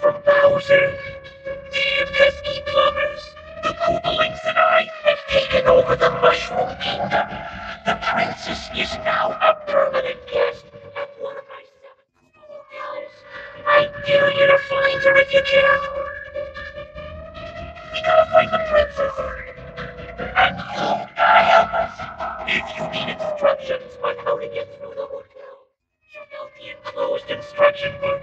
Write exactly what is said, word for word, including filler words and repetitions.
from Bowser. Damn pesky plumbers. The Koopalings and I have taken over the Mushroom Kingdom. The princess is now a permanent guest at one of my seven hotels. I dare you to find her if you can. We gotta find the princess. And you gotta help us. If you need instructions on how to get through the hotel, check out the enclosed instruction book.